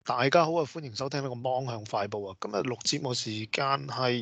大家好啊！歡迎收聽呢個芒向快報啊！今日錄節目時間係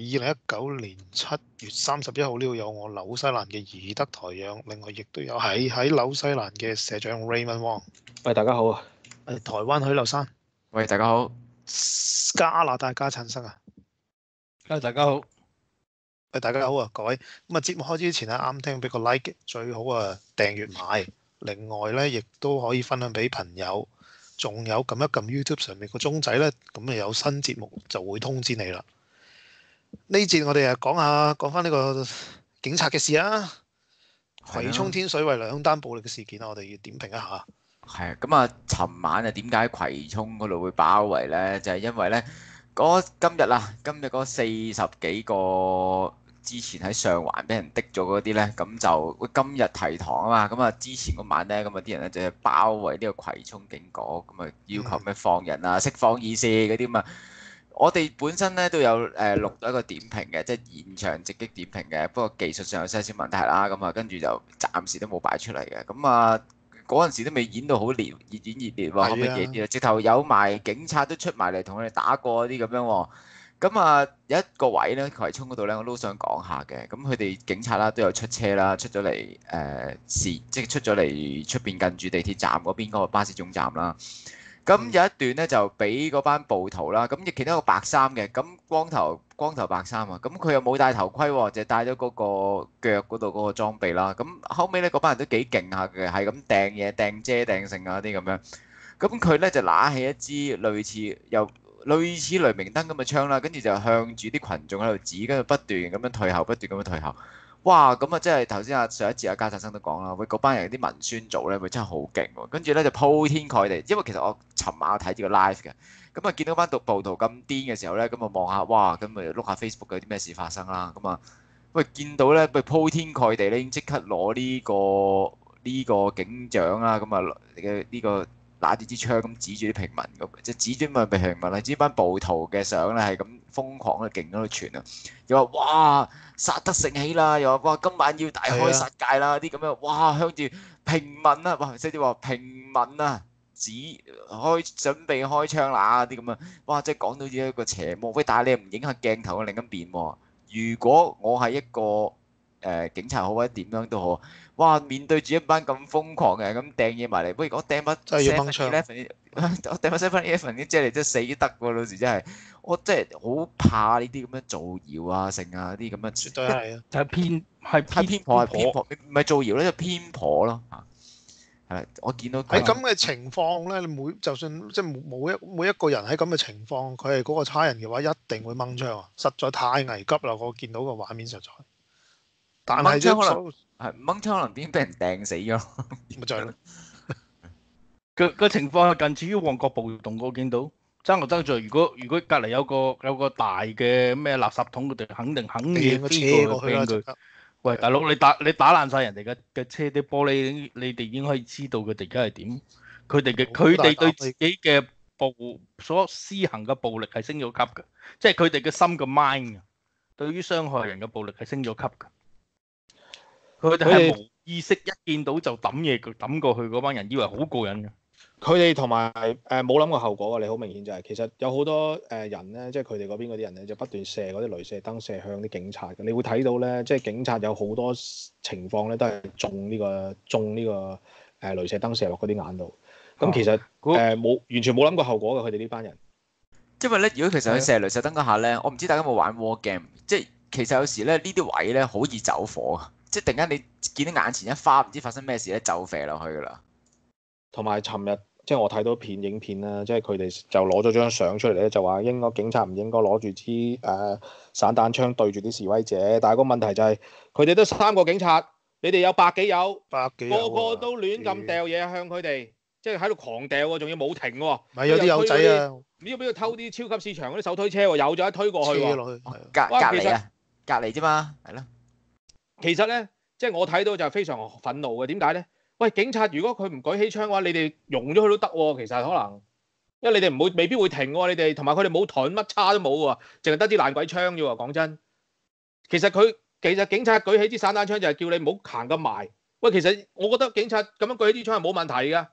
2019年7月31號，呢度有我紐西蘭嘅宜德台陽，另外亦都有喺紐西蘭嘅社長 Raymond Wong。 喂，大家好啊！ 台灣許留山， 喂，大家好。 加拿大家陳生啊！ 大家好。 喂，大家好啊，各位。咁啊，節目開始之前咧，啱聽俾個 like，最好啊訂閱埋。另外咧，亦都可以分享俾朋友。仲有撳一撳 YouTube 上面個鐘仔咧，咁啊有新節目就會通知你啦。呢節我哋講翻呢個警察嘅事啊，葵涌天水圍兩單暴力嘅事件啊，我哋要點評一下。 係啊，咁啊，尋晚啊，點解葵涌嗰度會包圍咧？就係因為咧，今日嗰40幾個之前喺上環俾人滴咗嗰啲咧，咁就今日提堂啊嘛。咁啊，之前嗰晚咧，咁啊啲人咧就係包圍呢個葵涌警局，咁啊要求咩放人啊、釋放議事嗰啲嘛。我哋本身咧都有錄到一個點評嘅，即係現場直擊點評嘅，不過技術上有些少問題啦。咁啊，跟住就暫時都冇擺出嚟嘅。咁啊，嗰陣時都未演到好熱烈喎，可唔可以熱啲啊？直頭有埋警察都出埋嚟同佢哋打過啲咁樣喎。咁啊，有一個位咧，葵涌嗰度咧，我都想講下嘅。咁佢哋警察啦都有出車啦，出咗嚟即係出咗嚟出邊近住地鐵站嗰邊嗰個巴士總站啦。咁有一段咧就俾嗰班暴徒啦，咁亦見到一個白衫嘅，咁光頭白衫啊，咁佢又冇戴頭盔喎，就戴咗嗰個腳嗰度嗰個裝備啦。咁後尾咧嗰班人都幾勁下嘅，係咁掟嘢、掟遮、掟剩啊啲咁樣。咁佢咧就拿起一支類似雷明燈咁嘅槍啦，跟住就向住啲群眾喺度指，跟住不斷咁樣退後，不斷咁樣退後。哇！咁啊，即係頭先上一節家澤生都講啦，喂，嗰班人啲文宣組咧，喂真係好勁喎。跟住咧就鋪天蓋地，因為其實我尋晚睇住個 live 嘅，咁啊見到班暴徒咁癲嘅時候咧，咁啊望下，哇！咁咪碌下 Facebook 有啲咩事發生啦。咁啊，喂見到咧，喂鋪天蓋地咧，已經即刻攞呢個警長啦，咁啊嘅呢個。拿住支槍咁指住啲平民，即係指住咪平民啦，指班暴徒嘅相咧係咁瘋狂嘅勁喺度傳啊！又話哇殺得盛起啦，又話哇今晚要大開殺戒啦啲咁樣，哇向住平民啊，哇即係話平民啊，準備開槍啦啲咁啊，哇即係講到呢一個邪魔，喂但係你又唔影下鏡頭嘅另一邊喎？如果我係一個警察好或者點樣都好，哇！面對住一班咁瘋狂嘅人咁掟嘢埋嚟，不如我掟把真係要掹槍， 我掟把 7-11啲遮嚟真係死得喎！到時真係我真係好怕呢啲咁樣造謠啊、成啊啲咁樣， 絕對係啊， 就係偏頗， 唔係造謠咧，就偏頗咯嚇。係，我見到喺咁嘅情況咧，你就算即係每一個人喺咁嘅情況，佢係嗰個差人嘅話，一定會掹槍啊！實在太危急啦！我見到個畫面實在。但係掹槍可能已經俾人掟死咗， 咪就係咯。 個情況係近似於旺角暴動，我見到爭在如果隔離有個大嘅咩垃圾桶，佢哋肯定嘢飛過去佢。喂，大佬你打爛晒人哋嘅車啲玻璃，你哋已經可以知道佢哋而家係點。佢哋對自己嘅所施行嘅暴力係升咗級嘅，即係佢哋嘅心嘅 mind 對於傷害人嘅暴力係升咗級嘅。佢哋係冇意識，一見到就抌嘢抌過去嗰班人，以為好過癮嘅。 佢哋同埋冇諗過後果啊！你好明顯就係、其實有好多人咧，即係佢哋嗰邊嗰啲人咧，就不斷射嗰啲雷射燈射向啲警察嘅。你會睇到咧，即係警察有好多情況咧，都係中呢個雷射燈射落嗰啲眼度。咁其實完全冇諗過後果嘅，佢哋呢班人。 因為咧，如果其實佢射雷射燈嗰下咧，我唔知大家有冇玩 war game，即係其實有時咧呢啲位咧好易走火啊！即係突然間你見到眼前一花，唔知發生咩事咧，就射落去噶啦。同埋尋日即係我睇到影片啦，即係佢哋就攞咗張相出嚟咧，就話警察唔應該攞住支散彈槍對住啲示威者。但係個問題就係佢哋都3個警察，你哋有百幾友，個個都亂咁掉嘢向佢哋，即係喺度狂掉喎，仲要冇停喎。 咪有啲友仔啊！ 唔知邊度偷啲超級市場嗰啲手推車喎，有咗一推過去喎。 隔離啫嘛，係咯。 其實咧，即係我睇到就係非常憤怒嘅。點解咧？喂，警察如果佢唔舉起槍嘅話，你哋容咗佢都得喎。其實可能，因為你哋未必會停喎。你哋同埋佢哋冇盾，乜叉都冇喎，淨係得啲爛鬼槍啫喎。講真，其實警察舉起支散彈槍就係叫你唔好行咁埋。喂，其實我覺得警察咁樣舉起支槍係冇問題㗎。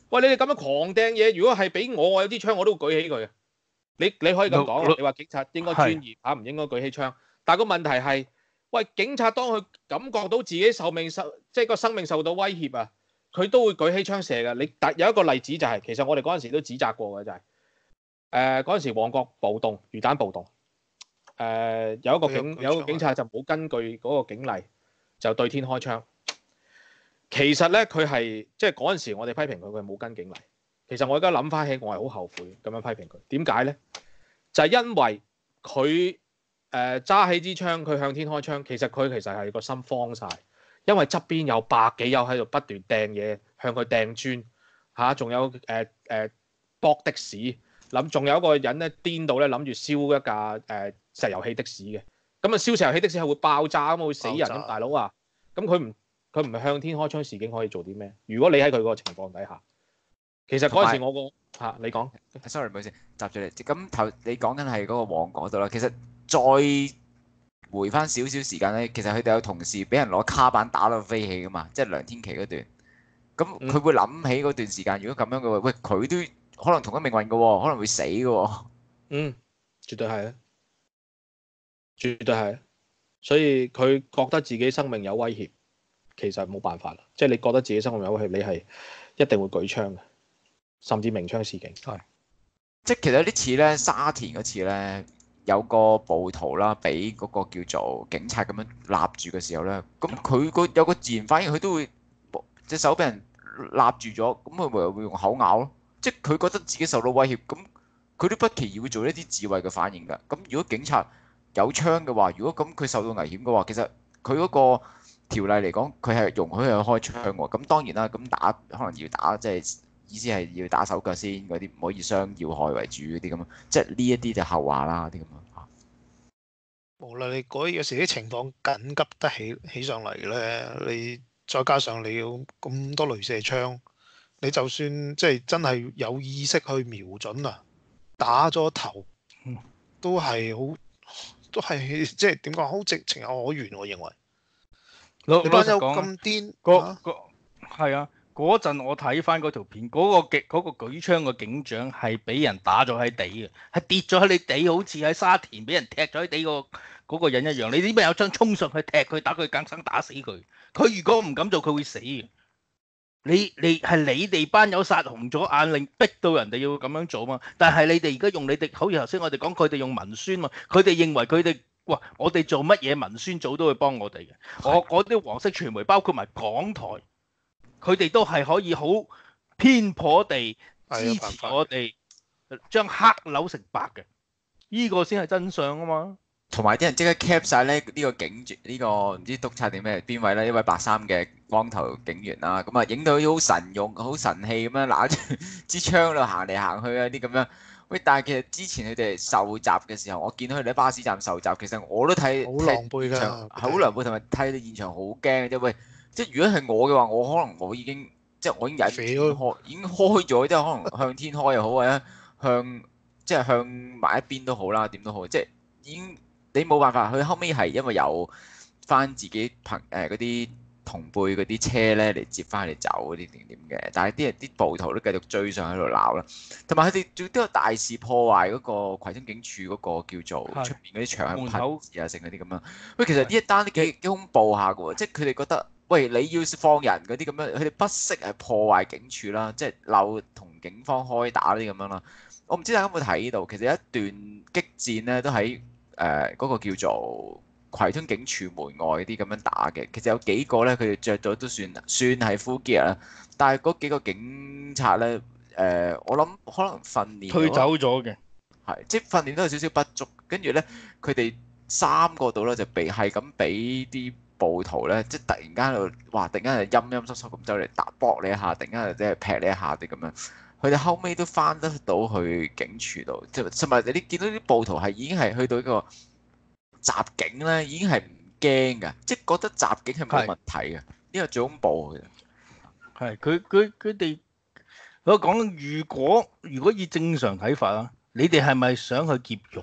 喂，你哋咁樣狂掟嘢，如果係俾我有支槍，我都會舉起佢嘅。你可以咁講，你話警察應該專業嚇，唔應該舉起槍。但係個問題係，喂，警察當佢感覺到自己即係個生命受到威脅啊，佢都會舉起槍射嘅。有一個例子就係，其實我哋嗰陣時都指責過嘅就係，嗰陣時旺角暴動、魚蛋暴動，有一個警察就冇根據嗰個警例就對天開槍。其實咧，佢係即係嗰陣時，我哋批評佢冇跟警例。其實我而家諗翻起，我係好後悔咁樣批評佢。點解咧？就係因為佢揸起支槍，佢向天開槍。其實係個心慌晒，因為側邊有百幾友喺度不斷掟嘢，向佢掟磚嚇，仲有駁的士，仲有一個人咧癲到咧諗住燒一架石油氣的士嘅。咁啊，燒石油氣的士係會爆炸咁，會死人咁，大佬啊！咁佢唔係向天開槍，示警可以做啲咩？如果你喺佢嗰個情況底下，其實嗰陣時我你講 ，sorry 唔好意思，閘住你。咁頭你講緊係嗰個旺角度啦。其實再回翻少少時間咧，其實佢哋有同事俾人攞卡板打到飛起噶嘛，即係梁天琦嗰段。咁佢會諗起嗰段時間，如果咁樣嘅話，喂，佢都可能同一命運嘅喎，可能會死嘅喎。 絕對係啊，絕對係。所以佢覺得自己生命有威脅。其實冇辦法啦，即係你覺得自己生命有威脅，你係一定會舉槍嘅，甚至鳴槍示警。 係，即係其實呢次咧，沙田嗰次咧，有個暴徒啦，俾嗰個叫做警察咁樣立住嘅時候咧，咁佢有個自然反應，佢都會隻手俾人立住咗，咁佢咪會用口咬咯。即係佢覺得自己受到威脅，咁佢都不期而會做一啲自衛嘅反應㗎。咁如果警察有槍嘅話，如果咁佢受到危險嘅話，其實佢嗰個條例嚟講，佢係容許佢開槍喎。咁當然啦，咁打可能要打，即係意思係要打手腳先嗰啲，唔可以傷要害為主嗰啲咁。即係呢一啲就後話啦，啲咁樣嚇。 無論你有時啲情況緊急得起上嚟咧，你再加上你要咁多雷射槍，你就算即係真係有意識去瞄準啊，打咗頭，都係即係點講，好情有可原，我認為。你班友咁癲， 係啊！嗰陣我睇翻嗰條片，嗰個舉槍嘅警長係俾人打咗喺地嘅，係跌咗喺你地，好似喺沙田俾人踢咗喺地嗰個人一樣。你點解有槍衝上去踢佢，打佢更生打死佢？佢如果唔敢做，佢會死嘅。你哋班友殺紅咗眼，令逼到人哋要咁樣做嘛？但係你哋而家用好似頭先我哋講，佢哋用文宣嘛，佢哋認為佢哋。哇！我哋做乜嘢文宣組都會幫我哋嘅。我啲黃色傳媒，包括埋港台，佢哋都係可以好偏頗地支持我哋，將黑扭成白嘅。呢個先係真相啊嘛！ 同埋啲人即刻 cap 晒咧呢個呢個唔知督察定咩邊位咧，一位白衫嘅光頭警員啦，咁啊影到好神勇、好神氣咁樣拿住支槍度行嚟行去啊啲咁樣。喂，但係其實之前佢哋受襲嘅時候，我見到佢哋喺巴士站受襲，其實我都睇好狼狽㗎， 好狼狽，同埋睇到現場好驚嘅啫。喂，即係如果係我嘅話，我可能我已經忍已經開咗，即係可能向天開又好，或者向埋一邊都好啦，點都好，即係已經你冇辦法。佢後尾係因為有翻自己嗰啲同輩嗰啲車咧嚟接翻佢哋走嗰啲點嘅，但係啲暴徒都繼續追上喺度鬧啦，同埋佢哋仲都有大肆破壞嗰個葵涌警署嗰個叫做出面嗰啲牆係噴字啊，剩嗰啲咁樣。喂，其實呢一單都幾恐怖下嘅喎，即係佢哋覺得喂你要放人嗰啲咁樣，佢哋不惜係破壞警署啦，即係鬧同警方開打啲咁樣啦。我唔知大家有冇睇到，其實有一段激戰咧都喺嗰個叫做葵涌警署門外啲咁樣打嘅，其實有幾個咧，佢哋着咗都算係 full gear 啦。但係嗰幾個警察咧，我諗可能訓練退走咗嘅， 係即係訓練都有少少不足。跟住咧，佢哋3個度咧就係咁俾啲暴徒咧，即係突然間喺度，哇！突然間係陰陰濕濕咁走嚟搏你一下，突然間即係劈你一下啲咁樣。佢哋後尾都翻得到去警署度，即係同埋你見到啲暴徒係已經係去到一個襲警咧，已經係唔驚㗎，即係覺得襲警係冇問題嘅，呢個最恐怖嘅。 係佢哋我講，如果以正常睇法啊，你哋係咪想去劫獄？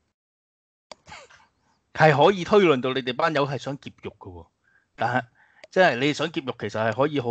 係可以推論到你哋班友係想劫獄嘅喎，但係即係你想劫獄，其實係可以好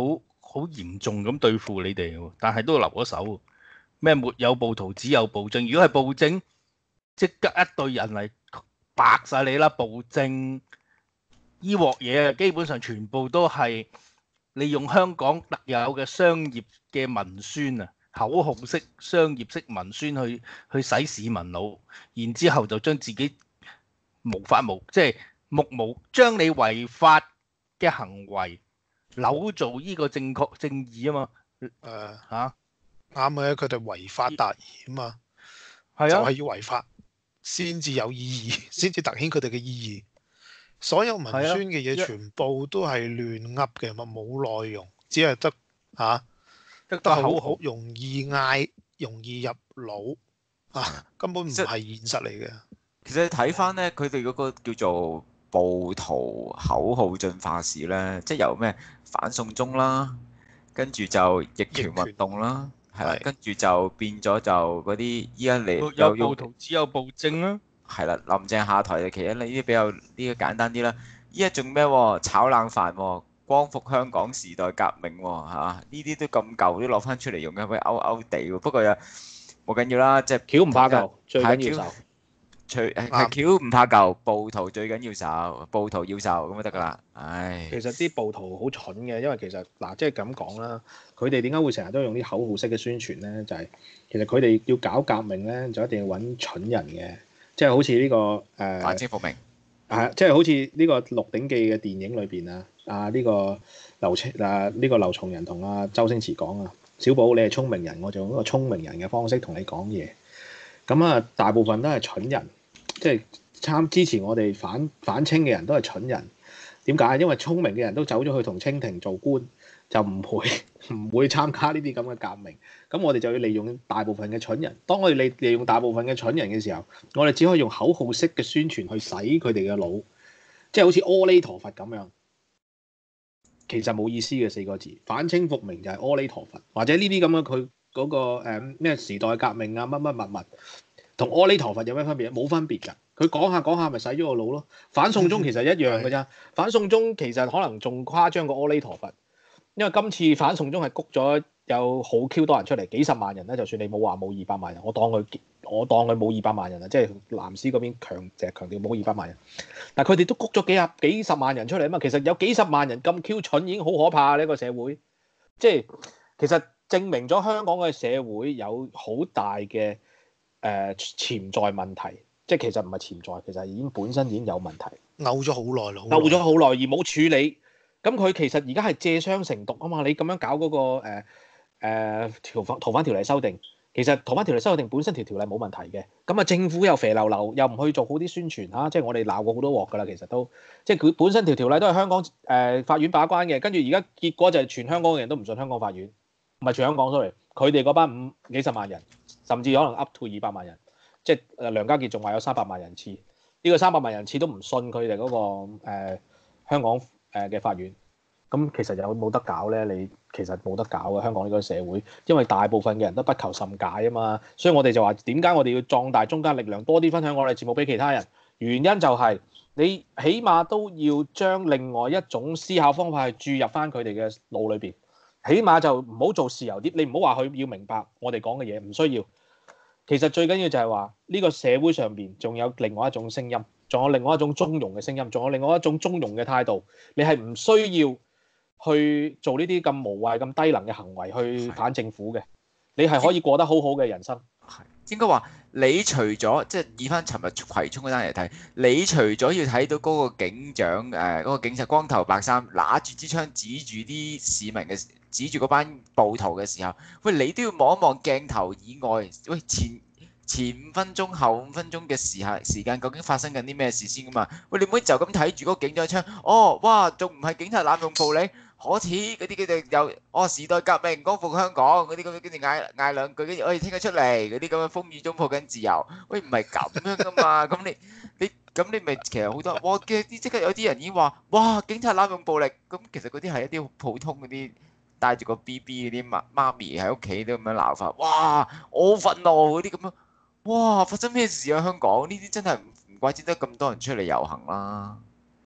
好嚴重咁對付你哋喎，但係都留咗手喎。咩沒有暴徒，只有暴政。如果係暴政，即刻一隊人嚟白晒你啦！暴政依鑊嘢啊，基本上全部都係利用香港特有嘅商業嘅文宣啊，口號式、商業式文宣去洗市民腦，然之後就將自己即係目無將你違法嘅行為扭做呢個正確正義啊嘛。嚇啱嘅，佢哋違法達義啊嘛， 係啊， 就係要違法先至有意義，先至凸顯佢哋嘅意義。所有文宣嘅嘢全部都係亂噏嘅，冇內容，只係得得好容易嗌，容易入腦根本唔係現實嚟嘅。 其實你睇翻咧，佢哋嗰個叫做暴徒口號進化史咧，即係由咩反送中啦，跟住就逆權運動啦，係啦，跟住就變咗就嗰啲依家嚟有暴徒只有暴政啦。 係啦，林鄭下台嘅其實呢啲比較呢個簡單啲啦。依家仲咩炒冷飯喎，光復香港時代革命喎呢啲都咁舊，都攞翻出嚟用嘅，好似勾地喎。不過又冇緊要啦，即係橋唔怕舊，最緊要受。 係橋唔怕舊，暴徒最緊要受，暴徒要受咁就得㗎啦。唉， 其實啲暴徒好蠢嘅，因為其實嗱，即係咁講啦，佢哋點解會成日都用啲口號式嘅宣傳咧？就係其實佢哋要搞革命咧，就一定要揾蠢人嘅。即係好似呢個反清復明， 即係好似呢個《鹿鼎記》嘅電影裏邊呢個劉松仁同周星馳講啊，小寶你係聰明人，我就用一個聰明人嘅方式同你講嘢。咁大部分都係蠢人，即係支持我哋反清嘅人都係蠢人。點解？因為聰明嘅人都走咗去同清廷做官，就唔會參加呢啲咁嘅革命。咁我哋就要利用大部分嘅蠢人。當我哋利用大部分嘅蠢人嘅時候，我哋只可以用口號式嘅宣傳去洗佢哋嘅腦，即係好似阿彌陀佛咁樣。其實冇意思嘅4個字，反清復明就係阿彌陀佛，或者呢啲咁嘅佢嗰個咩時代革命啊乜乜物，同阿彌陀佛有咩分別？冇分別㗎。佢講下咪洗咗個腦咯。反送中其實一樣㗎咋。反送中其實可能仲誇張過阿彌陀佛。因為今次反送中係谷咗有好 Q 多人出嚟，幾十萬人咧，就算你冇話冇200萬人，我當佢冇200萬人啊，即係藍絲嗰邊成日強調冇200萬人，但係佢哋都谷咗幾十萬人出嚟啊嘛。其實有幾十萬人咁 Q 蠢已經好可怕呢個社會，即係其實證明咗香港嘅社會有好大嘅潛在問題，即係其實唔係潛在，其實本身已經有問題， 漚咗好耐啦， 漚咗好耐而冇處理。咁佢其實而家係借傷成毒啊嘛！你咁樣搞嗰個逃犯條例修訂，其實逃犯條例修訂本身條例冇問題嘅。咁政府又肥流流，又唔去做好啲宣傳嚇，即係我哋鬧過好多鑊㗎啦。其實都即係佢本身條例都係香港法院把關嘅，跟住而家結果就係全香港嘅人都唔信香港法院，唔係全香港 sorry，佢哋嗰班幾十萬人，甚至可能 up to 200萬人，即係梁家傑仲話有300萬人次，呢個300萬人次都唔信佢哋嗰個香港嘅法院。咁其實有冇得搞咧？你其實冇得搞嘅，香港呢個社會，因為大部分嘅人都不求甚解啊嘛，所以我哋就話點解我哋要壯大中間力量，多啲分享我哋節目俾其他人。原因就係你起碼都要將另外一種思考方法去注入翻佢哋嘅腦裏邊，起碼就唔好做豉油碟。你唔好話佢要明白我哋講嘅嘢，唔需要。其實最緊要就係話呢個社會上邊仲有另外一種聲音，仲有另外一種中庸嘅聲音，仲有另外一種中庸嘅態度。你係唔需要去做呢啲咁無謂、咁低能嘅行為去反政府嘅，你係可以過得好好嘅人生。 係應該話，你除咗即係以翻尋日葵涌嗰單嚟睇，你除咗要睇到嗰個警長嗰個警察光頭白衫拿住支槍指住啲市民嘅指住嗰班暴徒嘅時候，喂，你都要望一望鏡頭以外，喂，前5分鐘後5分鐘嘅時間究竟發生緊啲咩事先㗎嘛？喂，你唔可以就咁睇住嗰個警長槍，哇，仲唔係警察濫用暴力？可恥嗰啲佢哋又時代革命光復香港嗰啲咁樣，跟住嗌兩句，跟住聽日出嚟嗰啲咁嘅風雨中抱緊自由，喂，唔係咁樣㗎嘛？咁你咪其實好多，我嘅即刻有啲人已經話，哇，警察濫用暴力，咁其實嗰啲係一啲普通嗰啲帶住個 BB 嗰啲媽咪喺屋企都咁樣鬧法，哇，我好憤怒嗰啲咁樣，哇，發生咩事啊？香港呢啲真係唔怪之得咁多人出嚟遊行啦。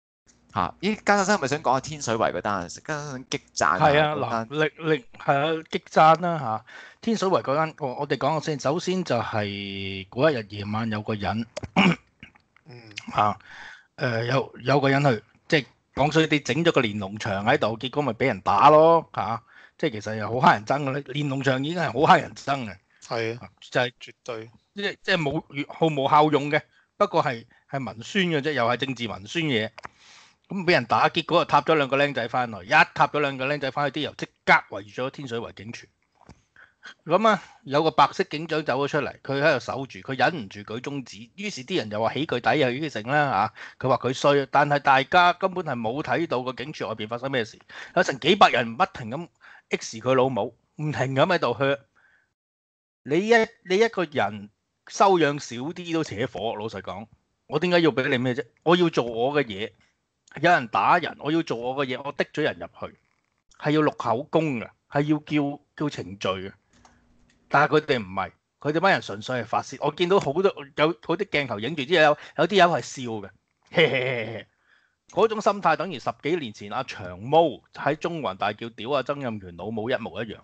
嚇！咦，加州生係咪想講下天水圍嗰單啊？加州生激讚係啊， 嗰單嗱，力係啊，激讚啦嚇！天水圍嗰間，我哋講下先。首先就係嗰一日夜晚有個人嚇，有個人去，即係講衰啲，整咗個連儂牆喺度，結果咪俾人打咯嚇！即係其實又好乞人憎嘅咧，連儂牆已經係好乞人憎嘅， 係啊， 就係絕對即係冇毫無效用嘅，不過係文宣嘅啫，又係政治文宣嘢。咁俾人打，結果就踏咗兩個僆仔翻去，一踏咗兩個僆仔翻去，啲人即刻圍咗天水圍警署。咁啊，有個白色警長走咗出嚟，佢喺度守住，佢忍唔住舉中指，於是啲人又話起佢底又呢成啦嚇，佢話佢衰，但係大家根本係冇睇到個警署外邊發生咩事，有成幾百人不停咁 X 佢老母，唔停咁喺度靴。你一個人修養少啲都扯火，老實講，我點解要俾你咩啫？我要做我嘅嘢。有人打人，我要做我嘅嘢，我滴咗人入去，係要錄口供嘅，係要叫程序嘅。但係佢哋唔係，佢哋班人純粹係發泄。我見到好多有啲鏡頭影住之後，有啲友係笑嘅，嘿嘿嘿嘿。嗰種心態等於10幾年前阿長毛喺中環大叫屌阿曾蔭權老母一模一樣。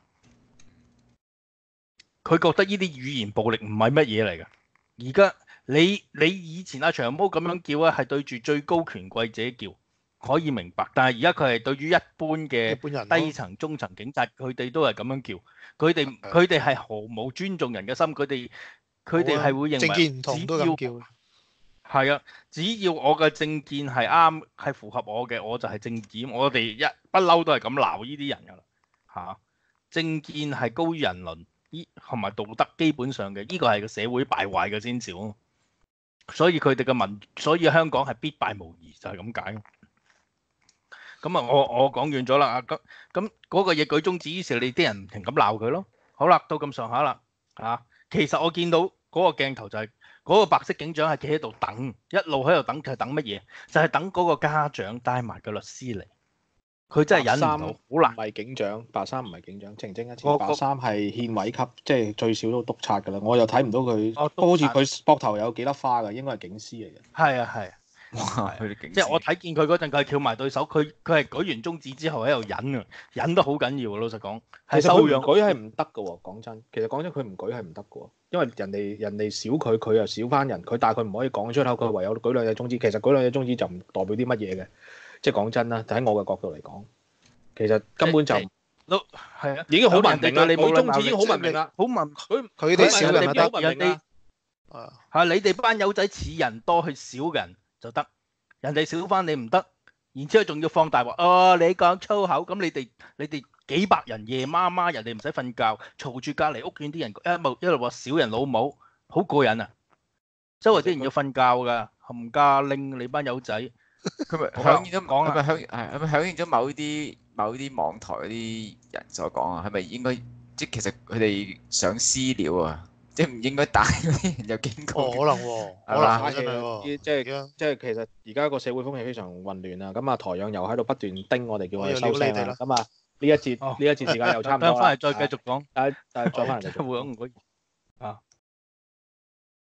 佢覺得呢啲語言暴力唔係乜嘢嚟嘅。而家你以前阿長毛咁樣叫咧，係對住最高權貴者叫，可以明白。但係而家佢係對於一般嘅低層、中層警察，佢哋都係咁樣叫。佢哋係毫無尊重人嘅心。佢哋係會認為政見唔同都咁叫。 係啊，只要我嘅政見係啱，係符合我嘅，我就係正義。我哋一不嬲都係咁鬧呢啲人㗎啦嚇。政見係高於人倫，同埋道德基本上嘅，呢個係個社會敗壞嘅先兆。所以佢哋嘅所以香港係必敗無疑，就係咁解。咁啊，我講完咗啦。咁嗰個嘢舉中指，於是你啲人唔停咁鬧佢咯。好啦，到咁上下啦嚇。其實我見到嗰個鏡頭就係嗰個白色警長係企喺度等，一路喺度等，佢係等乜嘢？就係等嗰個家長帶埋個律師嚟。佢真係忍唔到，好難。 唔係警長，白衫唔係警長，澄清一次，白衫係憲委級，即係最少都督察㗎啦。我又睇唔到佢，好似佢膊頭有幾粒花㗎，應該係警司嚟嘅。 係啊係。 哇！佢哋警即係我睇見佢嗰陣，佢係翹埋對手，佢係舉完中指之後喺度忍啊，忍得好緊要啊！老實講， 其實佢唔舉係唔得㗎喎。講真，佢唔舉係唔得㗎喎，因為人哋少佢，佢又少翻人，但係佢唔可以講出口，佢唯有舉兩隻中指。其實舉兩隻中指就唔代表啲乜嘢嘅，即係講真啦。喺我嘅角度嚟講，其實根本就都係啊， 已經好文明啦。 你冇中指已經好文明啦， 好文佢哋少人就得， 人哋係你哋班友仔似人多，去少人就得。人哋少翻你唔得，然之後仲要放大話你講粗口，咁你哋幾百人夜媽媽，人哋唔使瞓覺，嘈住隔離屋苑啲人一路話少人老母，好過癮啊！周圍啲人要瞓覺㗎，冚家拎你班友仔， 佢咪響應咗講啊？係咪響應咗某啲網台嗰啲人所講啊？係咪應該即係其實佢哋想私了啊？即係唔應該帶嗰啲人有警告。 可能喎，可能真係喎。 即係其實而家個社會風氣非常混亂啊！咁啊，台長又喺度不斷叮我哋，叫我哋收聲啦。咁啊，呢一節時間又差唔多啦。 翻嚟再繼續講。 但係再翻嚟繼續。 會唔會啊？